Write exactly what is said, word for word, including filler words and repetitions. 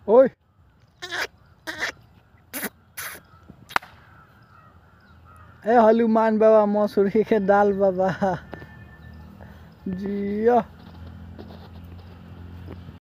ओए ए हनुमान बाबा मसूरी के दाल बाबा जिया।